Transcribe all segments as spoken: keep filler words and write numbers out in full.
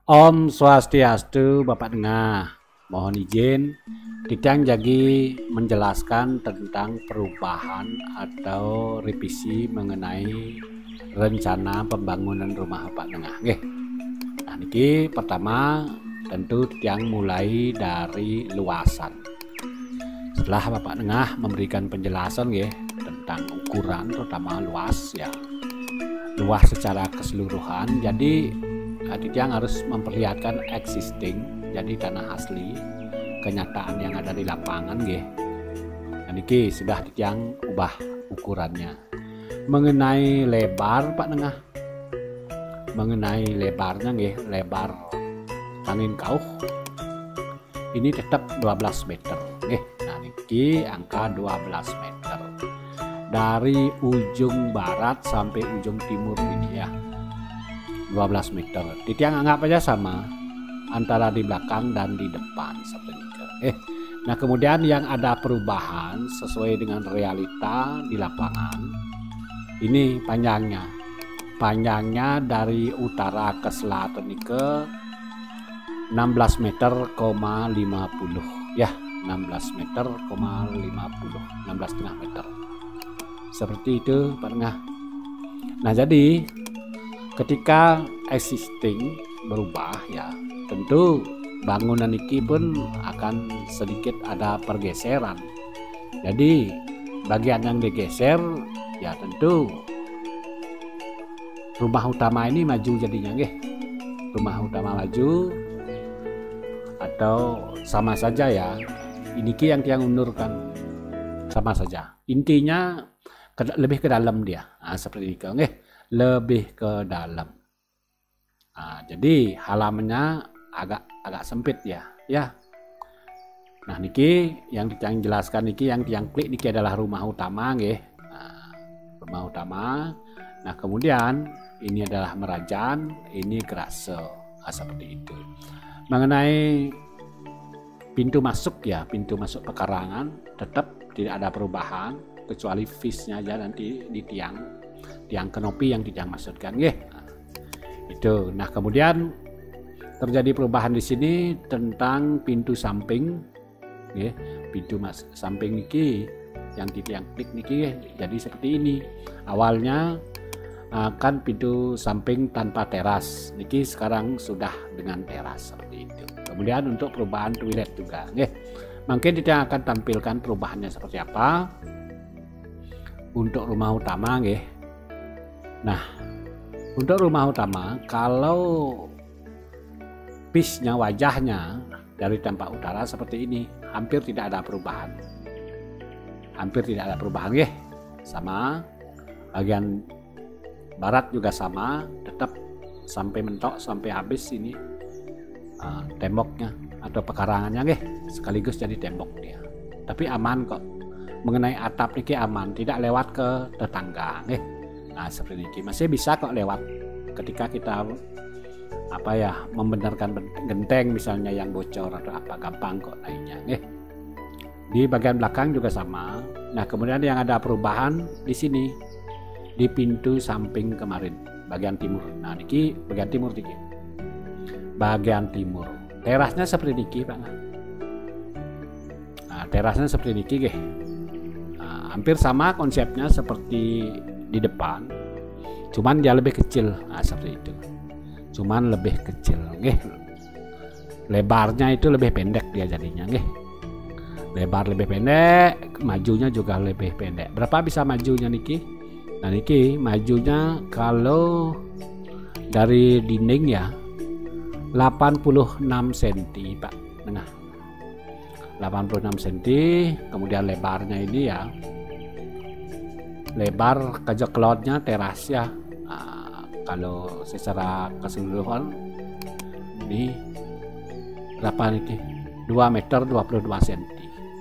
Om Swastiastu, Bapak Tengah. Mohon izin, Titiang Jagi menjelaskan tentang perubahan atau revisi mengenai rencana pembangunan rumah Bapak Tengah. Nggih. Nah, niki pertama tentu Titiang mulai dari luasan. Setelah Bapak Tengah memberikan penjelasan nggih tentang ukuran terutama luas ya. Luas secara keseluruhan. Jadi Titiang harus memperlihatkan existing, jadi tanah asli, kenyataan yang ada di lapangan nggih. Nah, niki sudah Titiang ubah ukurannya. Mengenai lebar Pak Tengah, mengenai lebarnya nggih, lebar angin kauh ini tetap dua belas meter nggih. Nah, niki angka dua belas meter dari ujung barat sampai ujung timur ini ya. dua belas meter. Titiang anggap aja sama antara di belakang dan di depan seperti itu. Eh, nah kemudian yang ada perubahan sesuai dengan realita di lapangan. Ini panjangnya. Panjangnya dari utara ke selatan ini ke enam belas meter koma lima puluh ya, enam belas meter koma lima puluh, enam belas setengah meter. Seperti itu Pak Tengah. Nah, jadi ketika existing berubah ya, tentu bangunan ini pun akan sedikit ada pergeseran. Jadi bagian yang digeser ya tentu rumah utama ini maju jadinya nggih. Rumah utama maju atau sama saja ya. Ini ki yang tiang undurkan sama saja. Intinya ke, lebih ke dalam dia. Nah, seperti itu nggih. Lebih ke dalam. Nah, jadi halamannya agak agak sempit ya, ya. Nah, niki yang Titiang jelaskan niki yang tiang klik niki adalah rumah utama nggih. Nah, rumah utama. Nah, kemudian ini adalah Merajan, ini Grase. Nah, seperti itu. Mengenai pintu masuk ya, pintu masuk pekarangan tetap tidak ada perubahan kecuali face-nya aja nanti di tiang. Tiang kenopi yang Titiang maksudkan nggih. Nah, itu. Nah, kemudian terjadi perubahan di sini tentang pintu samping nggih. Pintu mas samping niki yang Titiang klik niki jadi seperti ini. Awalnya uh, kan pintu samping tanpa teras. Niki sekarang sudah dengan teras seperti itu. Kemudian untuk perubahan toilet juga nggih. Mungkin Titiang akan tampilkan perubahannya seperti apa untuk rumah utama nggih. Nah, untuk rumah utama, kalau pisnya wajahnya dari tampak utara seperti ini, hampir tidak ada perubahan. Hampir tidak ada perubahan, ya. Sama. Bagian barat juga sama, tetap sampai mentok, sampai habis ini uh, temboknya atau pekarangannya, ya. Sekaligus jadi tembok dia. Tapi aman kok. Mengenai atap ini aman, tidak lewat ke tetangga, ya. Nah, seperti ini masih bisa kok lewat ketika kita apa ya membenarkan genteng misalnya yang bocor atau apa, gampang kok naiknya nih. Di bagian belakang juga sama. Nah, kemudian yang ada perubahan di sini di pintu samping kemarin bagian timur. Nah, niki bagian timur niki. Bagian timur. Terasnya seperti niki, Pak. Nah, terasnya seperti niki nggih. Nah, hampir sama konsepnya seperti di depan, cuman dia lebih kecil. Nah, seperti itu, cuman lebih kecil nggih. Lebarnya itu lebih pendek dia jadinya nggih. Lebar lebih pendek, majunya juga lebih pendek. Berapa bisa majunya niki? Nah, niki majunya kalau dari dinding ya delapan puluh enam sentimeter Pak Tengah, delapan puluh enam sentimeter. Kemudian lebarnya ini ya, lebar kejeklotnya teras ya. Nah, kalau secara keseluruhan ini berapa nih? dua meter dua puluh dua sentimeter.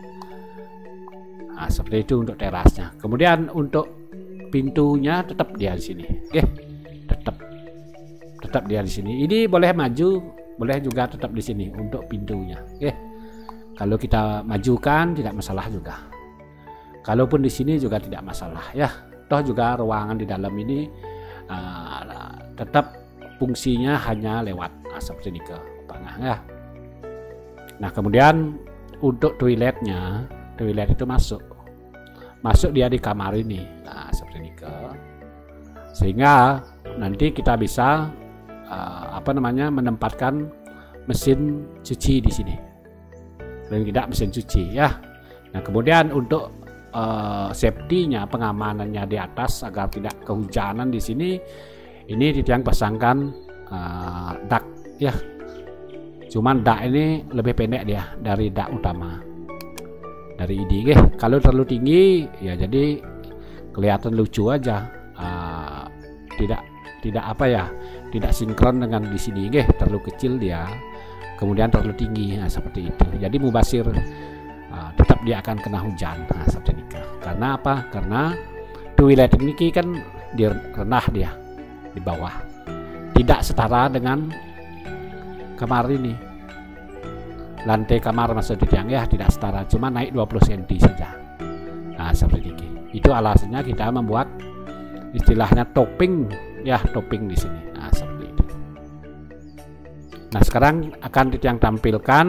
Nah, seperti itu untuk terasnya. Kemudian untuk pintunya tetap dia di sini. Oke. Tetap tetap dia di sini. Ini boleh maju, boleh juga tetap di sini untuk pintunya. Oke. Kalau kita majukan tidak masalah juga. Kalaupun di sini juga tidak masalah ya. Toh juga ruangan di dalam ini uh, tetap fungsinya hanya lewat Nah, seperti ini ke tengah ya. Nah, kemudian untuk toiletnya, toilet itu masuk masuk dia di kamar ini. Nah, seperti ini ke, sehingga nanti kita bisa uh, apa namanya menempatkan mesin cuci di sini, dan tidak mesin cuci ya. Nah, kemudian untuk uh, safety-nya, pengamanannya di atas agar tidak kehujanan di sini, ini Titiang pasangkan uh, dak ya. Cuman dak ini lebih pendek dia dari dak utama, dari I D. Oke, kalau terlalu tinggi ya jadi kelihatan lucu aja, uh, tidak tidak apa ya, tidak sinkron dengan di sini. Oke, terlalu kecil dia, kemudian terlalu tinggi. Nah, seperti itu. Jadi mubasir uh, tetap dia akan kena hujan. Nah, seperti ini. Karena apa? Karena toilet ini kan di rendah dia di bawah, tidak setara dengan kamar ini. Lantai kamar maksud Titiang ya tidak setara, cuma naik dua puluh sentimeter saja. Nah, seperti ini. Itu alasannya kita membuat istilahnya topping ya, topping di sini. Nah, seperti itu. Nah, sekarang akan Titiang tampilkan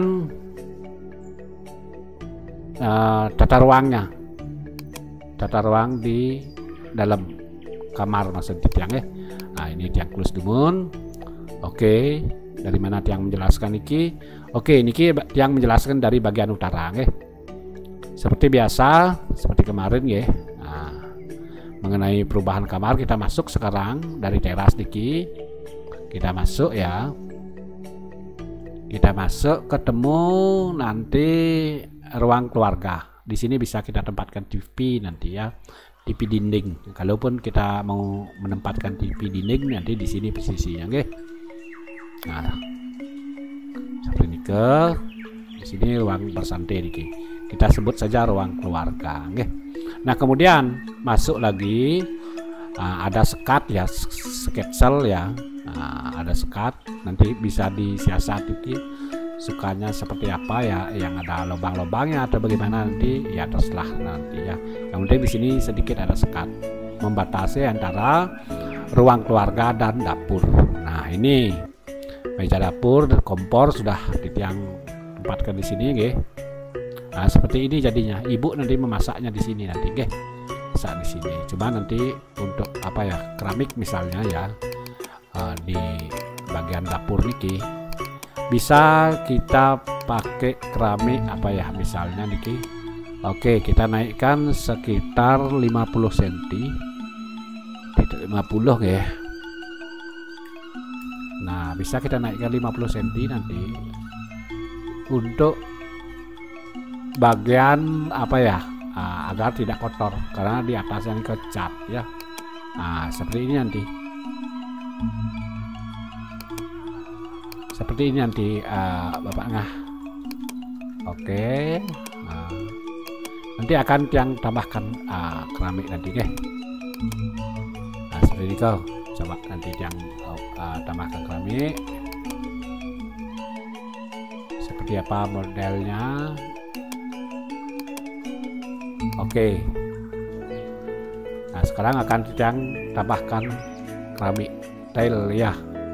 uh, tata ruangnya, tata ruang di dalam kamar maksud Titiang ya. Nah, ini Titiang close dulu. Oke, dari mana Titiang menjelaskan niki? Oke, niki Titiang menjelaskan dari bagian utara ya. Seperti biasa, seperti kemarin ya. Nah, mengenai perubahan kamar kita masuk sekarang dari teras niki. Kita masuk ya. Kita masuk ketemu nanti ruang keluarga. Di sini bisa kita tempatkan T V nanti ya. T V dinding. Kalaupun kita mau menempatkan T V dinding nanti di sini posisinya, oke. Nah, seperti ini ke. Di sini ruang bersantai niki. Kita sebut saja ruang keluarga, oke. Nah, kemudian masuk lagi, nah, ada sekat ya, sketsel ya. Nah, ada sekat, nanti bisa disiasati sukanya seperti apa ya, yang ada lubang-lubangnya atau bagaimana nanti ya terserah nanti ya. Yang penting di sini sedikit ada sekat membatasi antara ruang keluarga dan dapur. Nah, ini meja dapur, kompor sudah Titiang tempatkan di sini, oke. Nah, seperti ini jadinya. Ibu nanti memasaknya di sini nanti, oke. Masak di sini. Cuma nanti untuk apa ya, keramik misalnya ya, uh, di bagian dapur niki bisa kita pakai keramik apa ya misalnya niki. Oke, kita naikkan sekitar lima puluh sentimeter. Tidak lima puluh ya. Nah, bisa kita naikkan lima puluh sentimeter nanti untuk bagian apa ya, uh, agar tidak kotor karena di atasnya kecat ya. Nah, seperti ini nanti. Seperti ini nanti uh, Bapak Ngah. Oke. Nah, nanti akan yang tambahkan uh, keramik nanti, oke. Nah, seperti ini kau. Coba nanti yang uh, tambahkan keramik. Seperti apa modelnya? Oke. Nah, sekarang akan Titiang tambahkan keramik tile ya.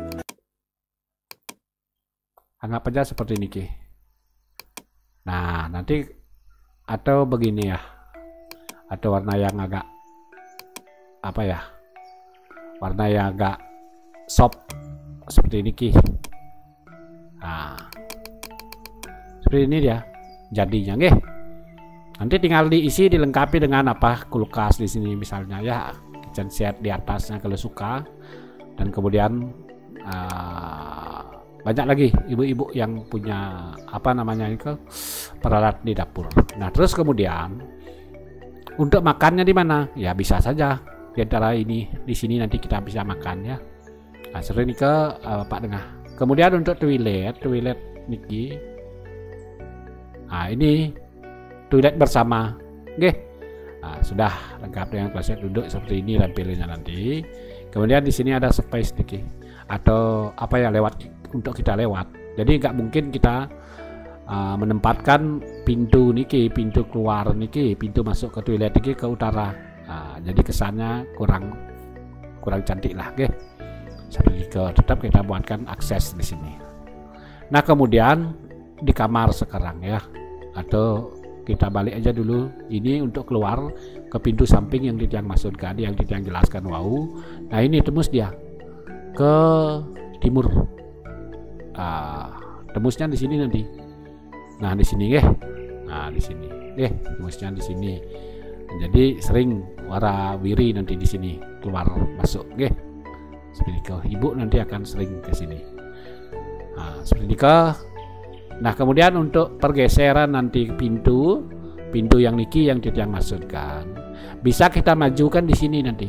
Anggap aja seperti ini ki. Nah, nanti atau begini ya. Atau warna yang agak apa ya? Warna yang agak soft seperti ini ki. Nah, seperti ini dia jadinya, nggih. Nanti tinggal diisi, dilengkapi dengan apa, kulkas di sini misalnya ya, kitchen set di atasnya kalau suka. Dan kemudian uh, banyak lagi ibu-ibu yang punya apa namanya itu peralatan di dapur. Nah, terus kemudian untuk makannya di mana? Ya bisa saja di antara ini, di sini nanti kita bisa makan ya. Nah, sering ini ke uh, Pak Tengah. Kemudian untuk toilet, toilet niki. Nah, ini toilet bersama, oke. Nah, sudah lengkap dengan kloset duduk seperti ini tampilannya nanti. Kemudian di sini ada space niki atau apa ya, lewat untuk kita lewat. Jadi nggak mungkin kita uh, menempatkan pintu niki, pintu keluar niki, pintu masuk ke toilet niki ke utara. Nah, jadi kesannya kurang kurang cantik lah, oke. seperti itu. Tetap kita buatkan akses di sini. Nah, kemudian di kamar sekarang ya, atau kita balik aja dulu ini untuk keluar ke pintu samping yang Titiang maksudkan, yang Titiang jelaskan wow. Nah, ini tembus dia ke timur. Ah, tembusnya di sini nanti. Nah, di sini ya. Nah, di sini. Eh, tembusnya di sini. Jadi sering warna wiri nanti di sini keluar masuk, nggih. Seperti itu. Ibu nanti akan sering ke sini. Nah, seperti itu. Nah, kemudian untuk pergeseran nanti pintu, pintu yang niki yang Titiang maksudkan, bisa kita majukan di sini nanti.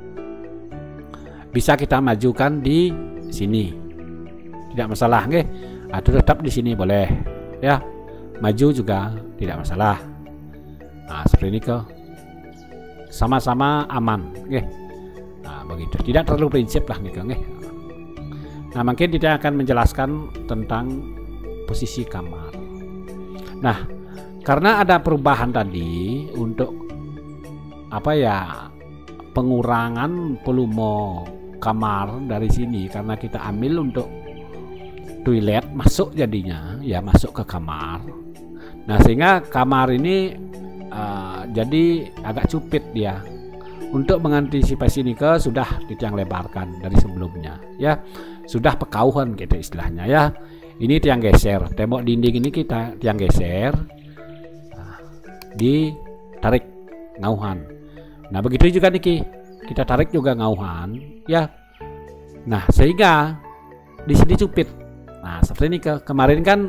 Bisa kita majukan di sini. Tidak masalah, nggih. Atau tetap di sini boleh. Ya. Maju juga tidak masalah. Nah, seperti ini ke sama-sama aman, nggih. Nah, begitu. Tidak terlalu prinsip lah nih, nggih. Nah, mungkin kita akan menjelaskan tentang posisi kamar. Nah, karena ada perubahan tadi untuk apa ya, pengurangan volume kamar dari sini karena kita ambil untuk toilet masuk jadinya ya masuk ke kamar. Nah, sehingga kamar ini uh, jadi agak cupit dia. Untuk mengantisipasi ini ke sudah Titiang lebarkan dari sebelumnya ya, sudah pekauhan gitu istilahnya ya. Ini tiang geser, tembok dinding ini kita tiang geser, nah, ditarik ngauhan. Nah, begitu juga niki kita tarik juga ngauhan ya. Nah, sehingga di sini cupit. Nah, seperti ini ke kemarin kan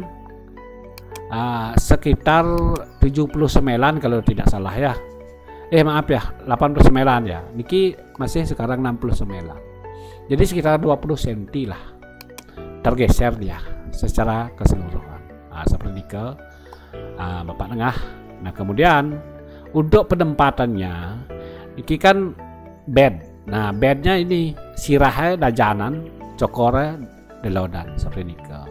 uh, sekitar tujuh puluh sembilan kalau tidak salah ya. Eh maaf ya, delapan puluh sembilan ya. Niki masih sekarang enam puluh sembilan. Jadi sekitar dua puluh sentimeter lah tergeser dia secara keseluruhan. Nah, seperti ke uh, bapak tengah. Nah, kemudian untuk penempatannya niki kan bed. Nah, bednya ini sirahnya dajanan, cokornya delodan seperti ini ke.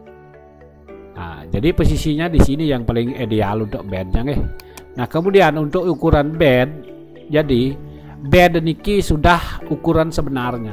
Nah, jadi posisinya di sini yang paling ideal untuk bednya nih. Nah, kemudian untuk ukuran bed, jadi bed niki sudah ukuran sebenarnya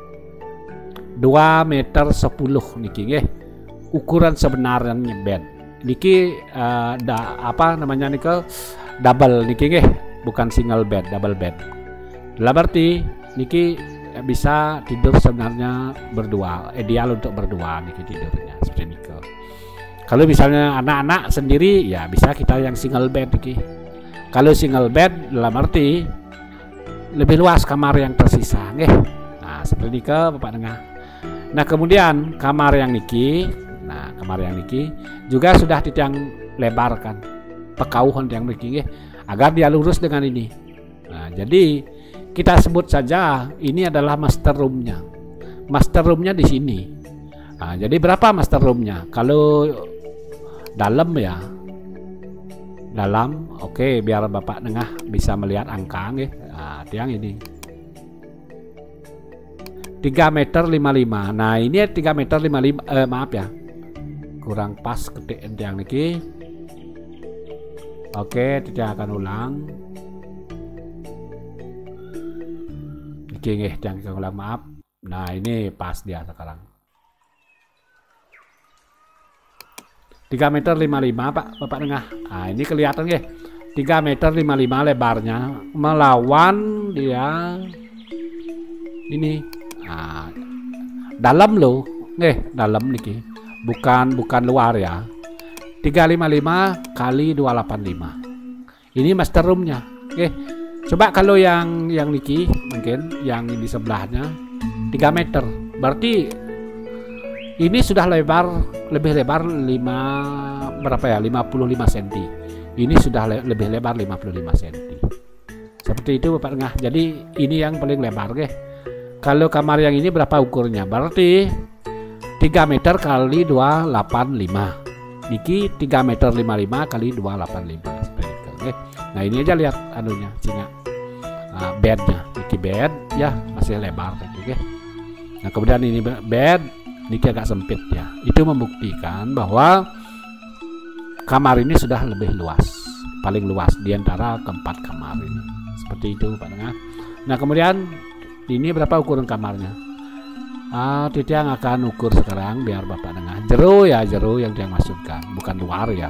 dua meter sepuluh niki nggih. Ukuran sebenarnya bed. Niki uh, da, apa namanya niki double niki nggih, bukan single bed, double bed. Lah berarti niki bisa tidur sebenarnya berdua, ideal untuk berdua niki tidurnya seperti niki. Kalau misalnya anak-anak sendiri ya bisa kita yang single bed niki. Kalau single bed dalam arti lebih luas kamar yang tersisa, nggih. Nah, seperti niki Bapak Tengah. Nah, kemudian kamar yang niki, nah kamar yang niki juga sudah Titiang lebarkan pekauhan yang niki nggih, agar dia lurus dengan ini. Nah, jadi kita sebut saja ini adalah master roomnya. Master roomnya di sini. Nah, jadi berapa master roomnya? Kalau dalam ya, dalam, oke, okay, biar Bapak Tengah bisa melihat angka nggih. Nah, tiang ini tiga meter lima puluh lima. Nah, ini tiga meter lima puluh lima, eh, maaf ya, kurang pas ketik tiang niki. Oke, okay, Titiang akan ulang. Oke, nggih, tiang akan ulang, maaf. Nah, ini pas dia sekarang. tiga meter lima puluh lima Pak, Bapak Tengah. Nah, ini kelihatan nggih. tiga meter lima puluh lima lebarnya melawan dia ini. Nah, dalam loh, nggih, dalam niki. Bukan bukan luar ya. tiga ratus lima puluh lima kali dua ratus delapan puluh lima. Ini master roomnya. Oke. Coba kalau yang yang niki mungkin yang di sebelahnya tiga meter. Berarti ini sudah lebar, lebih lebar lima berapa ya? lima puluh lima sentimeter. Ini sudah le, lebih lebar lima puluh lima sentimeter. Seperti itu Bapak Tengah. Jadi ini yang paling lebar, nggih. Kalau kamar yang ini berapa ukurnya? Berarti tiga meter kali dua ratus delapan puluh lima. Niki tiga meter lima puluh lima kali dua ratus delapan puluh lima. Seperti itu, nggih. Nah, ini aja lihat anunya, singa. Nah, bednya, niki bed ya masih lebar gitu, nggih. Nah, kemudian ini bed niki agak sempit ya. Itu membuktikan bahwa kamar ini sudah lebih luas, paling luas di antara keempat kamar ini. Seperti itu Pak Tengah. Nah, kemudian ini berapa ukuran kamarnya? Ah, Tiang akan ukur sekarang biar Bapak dengar. Jero ya, jero yang dia maksudkan, bukan luar ya.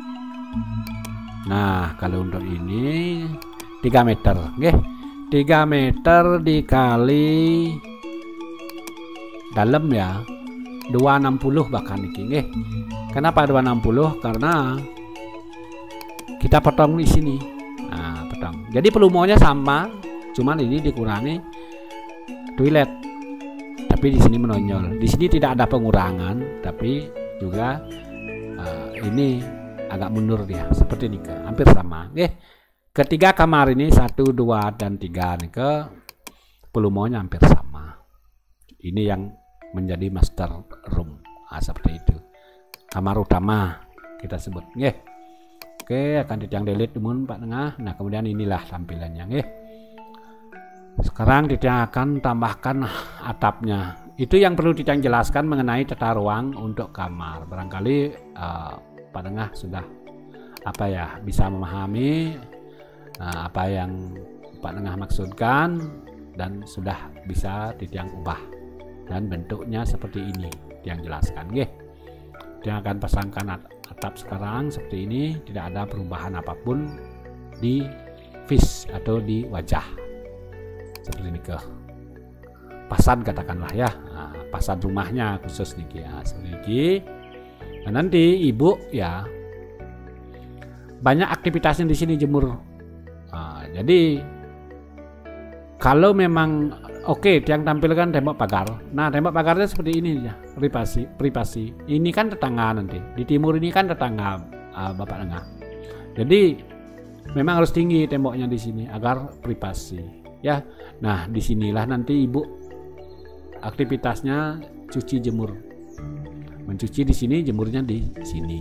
Nah, kalau untuk ini tiga meter, oke. tiga meter dikali dalam ya. dua ratus enam puluh bahkan iki, nggih. Kenapa dua ratus enam puluh? Karena kita potong di sini. Nah, potong. Jadi pelumonya sama, cuman ini dikurangi toilet. Tapi di sini menonjol. Di sini tidak ada pengurangan, tapi juga uh, ini agak mundur dia, seperti ini ke, hampir sama. Oke. Ketiga kamar ini satu, dua, dan tiga nih ke pelumonya hampir sama. Ini yang menjadi master room. Nah, seperti itu. Kamar utama kita sebut. Oke. Oke, akan Tiang delete dulu Pak Tengah. Nah, kemudian inilah tampilannya. Oke. Sekarang Tiang akan tambahkan atapnya. Itu yang perlu Tiang jelaskan mengenai tata ruang untuk kamar. Barangkali uh, Pak Tengah sudah apa ya bisa memahami uh, apa yang Pak Tengah maksudkan dan sudah bisa Tiang ubah dan bentuknya seperti ini yang jelaskan. Oke. Tiang akan pasangkan atap sekarang seperti ini, tidak ada perubahan apapun di face atau di wajah. Seperti ini ke pasad katakanlah ya, nah, pasad rumahnya khusus nih ya, seperti ini. Nah, nanti ibu ya banyak aktivitasnya di sini jemur. Nah, jadi kalau memang oke, okay, Tiang tampilkan tembok pagar. Nah, tembok pagarnya seperti ini ya, privasi, privasi. Ini kan tetangga nanti. Di timur ini kan tetangga uh, Bapak Tengah. Jadi memang harus tinggi temboknya di sini agar privasi. Ya, nah disinilah nanti ibu aktivitasnya cuci jemur, mencuci di sini, jemurnya di sini.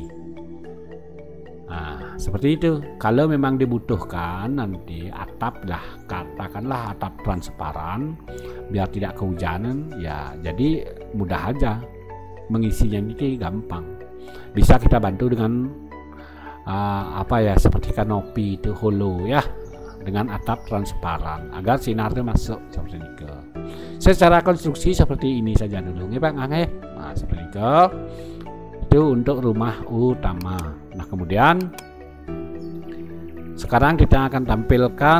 Nah, seperti itu. Kalau memang dibutuhkan nanti atap lah, katakanlah atap transparan, biar tidak kehujanan, ya jadi mudah aja mengisinya ini gampang. Bisa kita bantu dengan uh, apa ya seperti kanopi itu holo ya. Dengan atap transparan agar sinarnya masuk seperti itu. Secara konstruksi seperti ini saja dulu, ya Pak Angge. Nah, seperti itu. Itu untuk rumah utama. Nah, kemudian sekarang kita akan tampilkan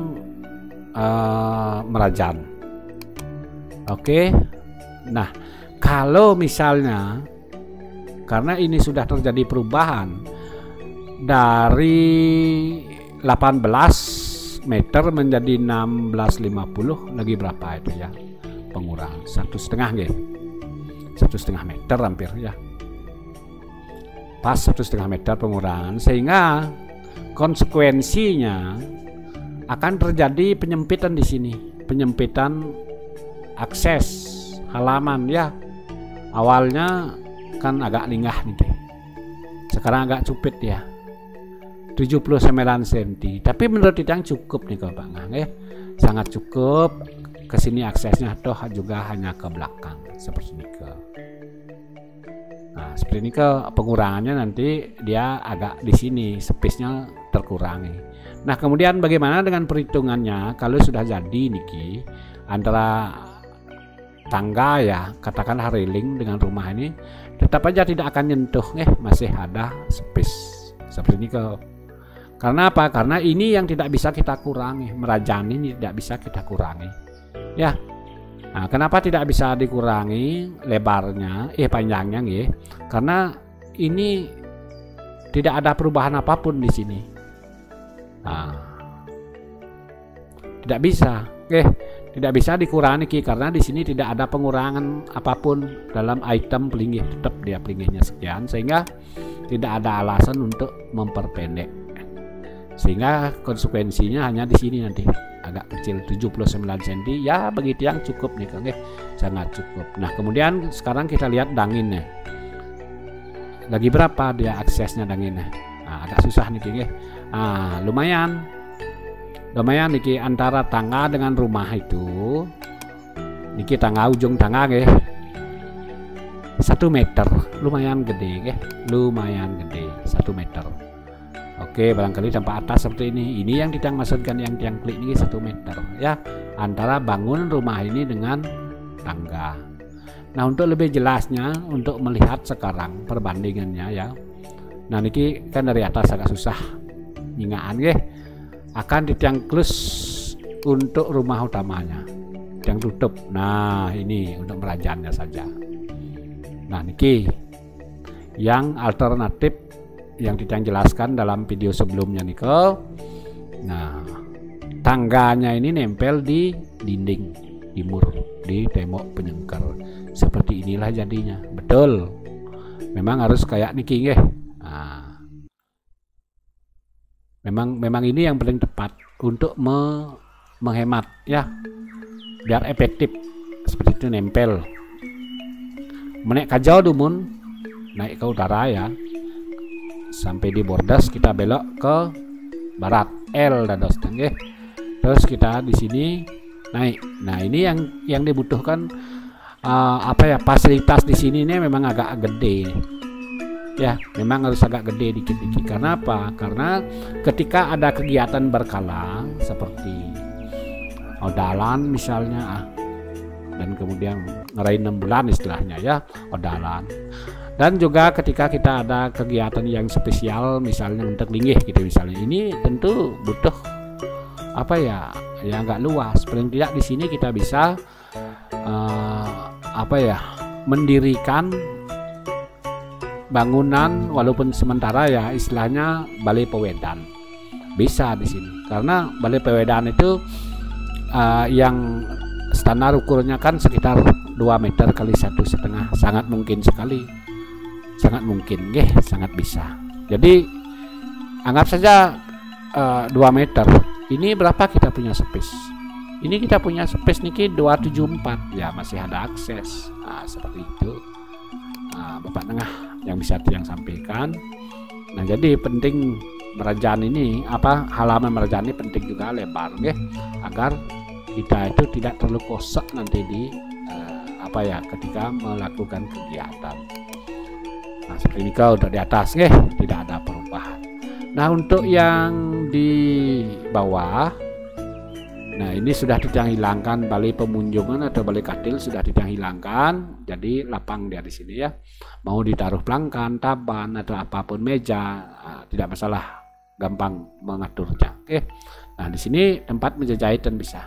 uh, merajan. Oke. Nah, kalau misalnya karena ini sudah terjadi perubahan dari delapan belas meter menjadi enam belas lima puluh, lagi berapa itu ya pengurangan satu setengah gitu, satu setengah meter hampir ya, pas satu setengah meter pengurangan, sehingga konsekuensinya akan terjadi penyempitan di sini, penyempitan akses halaman ya. Awalnya kan agak lingah nih, sekarang agak cupit ya, tujuh puluh sembilan sentimeter. Tapi menurut Tiang cukup nih Bapak Ngang ya, sangat cukup. Kesini aksesnya toh juga hanya ke belakang seperti ini ke. Nah, seperti ini ke pengurangannya nanti dia agak di sini space-nya terkurangi. Nah, kemudian bagaimana dengan perhitungannya kalau sudah jadi niki antara tangga ya, katakanlah railing dengan rumah ini tetap aja tidak akan nyentuh eh masih ada space seperti ini ke. Karena apa? Karena ini yang tidak bisa kita kurangi, merajan ini tidak bisa kita kurangi. Ya. Nah, kenapa tidak bisa dikurangi lebarnya, eh panjangnya nggih? Karena ini tidak ada perubahan apapun di sini. Nah, tidak bisa. Oke, tidak bisa dikurangi karena di sini tidak ada pengurangan apapun dalam item pelinggih, tetap dia pelinggihnya sekian, sehingga tidak ada alasan untuk memperpendek. Sehingga konsekuensinya hanya di sini nanti agak kecil tujuh puluh sembilan sentimeter ya, begitu yang cukup nih Kang, sangat cukup. Nah, kemudian sekarang kita lihat danginnya. Lagi berapa dia aksesnya danginnya? Nah, agak susah nih Kang. Ah, lumayan. Lumayan niki antara tangga dengan rumah itu. Niki tangga ujung tangga nggih. satu meter, lumayan gede nggih. Lumayan gede, satu meter. Oke, barangkali tempat atas seperti ini. Ini yang Tiang maksudkan, yang Tiang klik ini satu meter ya, antara bangun rumah ini dengan tangga. Nah, untuk lebih jelasnya, untuk melihat sekarang perbandingannya ya. Nah, niki kan dari atas agak susah nyingaan nggih. Akan ditiang klus untuk rumah utamanya. Yang tutup. Nah, ini untuk merajannya saja. Nah, niki yang alternatif yang ditiang jelaskan dalam video sebelumnya niko. Nah, tangganya ini nempel di dinding, di mur, di tembok penyengker. Seperti inilah jadinya. Betul. Memang harus kayak niki nggih. Nah, memang memang ini yang paling tepat untuk me menghemat ya. Biar efektif. Seperti itu nempel. Menek kajau dumun naik ke utara ya. Sampai di bordas kita belok ke barat L dados nggih. Terus kita di sini naik. Nah, ini yang yang dibutuhkan uh, apa ya, fasilitas di sini ini memang agak gede. Ya, memang harus agak gede dikit-dikit. Karena apa? Karena ketika ada kegiatan berkala seperti odalan misalnya, dan kemudian ngerain enam bulan istilahnya ya, odalan. Dan juga ketika kita ada kegiatan yang spesial misalnya untuk linggih gitu misalnya, ini tentu butuh apa ya, ya agak luas. Paling tidak di sini kita bisa uh, apa ya, mendirikan bangunan walaupun sementara ya, istilahnya balai pewedan bisa di sini. Karena balai pewedan itu uh, yang standar ukurnya kan sekitar dua meter kali satu setengah, sangat mungkin sekali, sangat mungkin nggih, sangat bisa. Jadi anggap saja uh, dua meter. Ini berapa kita punya space? Ini kita punya space niki dua ratus tujuh puluh empat ya, masih ada akses. Nah, seperti itu. Nah, Bapak Tengah yang bisa yang sampaikan. Nah, jadi penting merajaan ini apa, halaman merajaan ini penting juga lebar nggih, agar kita itu tidak terlalu kosong nanti di uh, apa ya, ketika melakukan kegiatan. Nah, seperti ini kalau untuk di atas nggih, tidak ada perubahan. Nah, untuk yang di bawah, nah ini sudah tidak hilangkan balai pemunjungan atau balai katil, sudah tidak hilangkan. Jadi lapang dia di sini ya. Mau ditaruh pelangkan, taban atau apapun meja, nah, tidak masalah, gampang mengaturnya. Oke. Nah, di sini tempat meja jahitan bisa.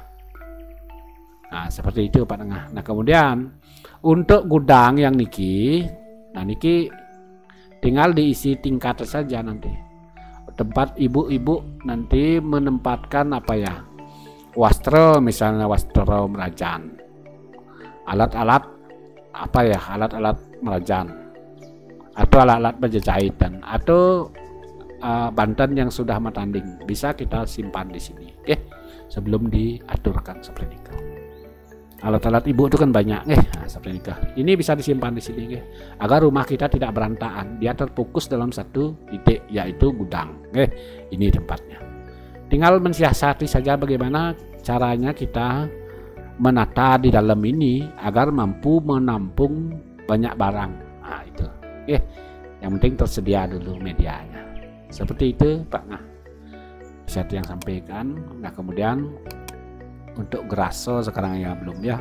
Nah, seperti itu Pak Tengah. Nah, kemudian untuk gudang yang niki, nah niki tinggal diisi tingkat saja nanti. Tempat ibu-ibu nanti menempatkan apa ya, wastro misalnya, wastro merajan, alat-alat apa ya, alat-alat merajan atau alat-alat penjahitan atau uh, banten yang sudah matanding, bisa kita simpan di sini, oke, sebelum diaturkan seperti ini. Alat-alat ibu itu kan banyak, eh, nah, seperti ini. Ini bisa disimpan di sini, eh, agar rumah kita tidak berantakan. Dia terfokus dalam satu titik, yaitu gudang. Eh, ini tempatnya. Tinggal mensiasati saja bagaimana caranya kita menata di dalam ini agar mampu menampung banyak barang. Nah, itu. Eh, yang penting tersedia dulu medianya. Seperti itu, Pak. Nah, saya yang sampaikan. Nah, kemudian untuk geraso sekarang ya belum ya,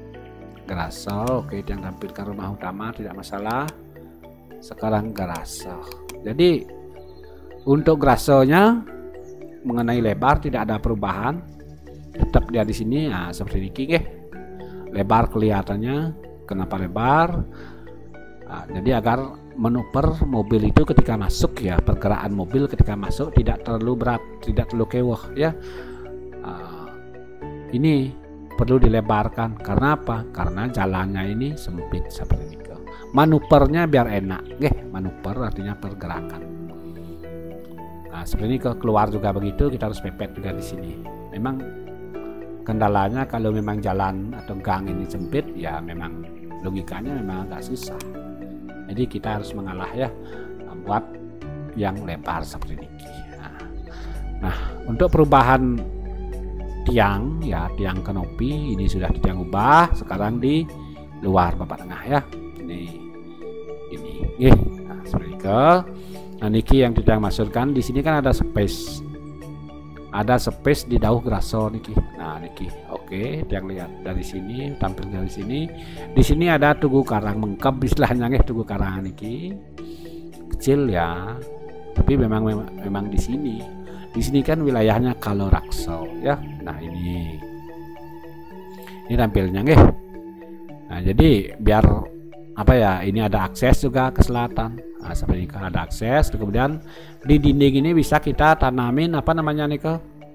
geraso oke, yang tampilkan rumah utama tidak masalah. Sekarang geraso, jadi untuk gerasonya mengenai lebar tidak ada perubahan, tetap dia di sini. Nah, seperti ini ya, lebar kelihatannya. Kenapa lebar? Nah, jadi agar manuver mobil itu ketika masuk ya, pergerakan mobil ketika masuk tidak terlalu berat, tidak terlalu kewoh ya. Ini perlu dilebarkan. Karena apa? Karena jalannya ini sempit seperti itu. Manuvernya biar enak, nggih. Manuver artinya pergerakan. Nah, seperti ini keluar juga begitu, kita harus pepet juga di sini. Memang kendalanya kalau memang jalan atau gang ini sempit, ya memang logikanya memang agak susah. Jadi kita harus mengalah ya, membuat yang lebar seperti ini. Nah, nah untuk perubahan tiang ya, tiang kanopi ini sudah tiang ubah sekarang di luar Bapak Tengah ya, ini ini nih, nah, seperti itu. Nah, niki yang tidak masukkan di sini kan ada space, ada space di dauh graso niki. Nah, niki oke. Oke, yang lihat dari sini, tampil dari sini. Di sini ada Tugu Karang Mengkep istilahnya nggih, Tugu Karang niki. Kecil ya. Tapi memang memang, memang di sini. Di sini kan wilayahnya Kalorakso ya. Nah, ini. Ini tampilnya nggih. Nah, jadi biar apa ya? Ini ada akses juga ke selatan. Nah, seperti ini ada akses. Kemudian di dinding ini bisa kita tanamin apa namanya nih ke?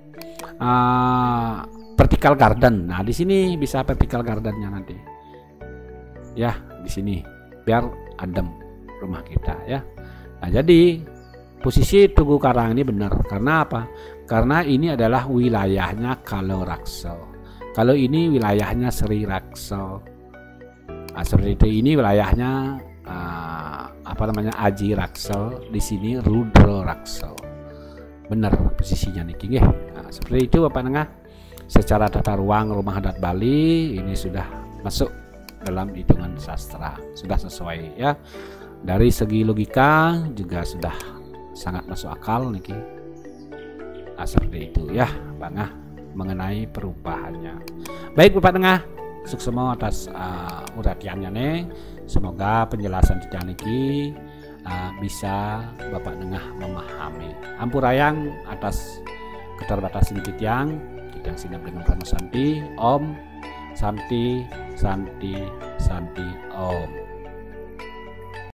Uh, vertical garden. Nah, di sini bisa vertical gardennya nanti. Ya, di sini biar adem rumah kita ya. Nah, jadi posisi Tugu Karang ini benar. Karena apa? Karena ini adalah wilayahnya Kalorakso. Kalau ini wilayahnya Sri Rakso. Nah, seperti itu. Ini wilayahnya uh, apa namanya Aji Rakso. Di sini Rudro Rakso. Benar posisinya nih nggih. Nah, seperti itu Bapak Nengah. Secara tata ruang rumah adat Bali ini sudah masuk dalam hitungan sastra, sudah sesuai ya. Dari segi logika juga sudah sangat masuk akal niki. Nah, seperti itu ya Pak Ngah mengenai perubahannya. Baik Bapak Tengah, sukses semua atas uh, uraiannya nih. Semoga penjelasan tidak niki uh, bisa Bapak Tengah memahami. Ampurayang atas keterbatasan yang yang sinap dengan Rama Santi. Om Santi Santi Santi Om.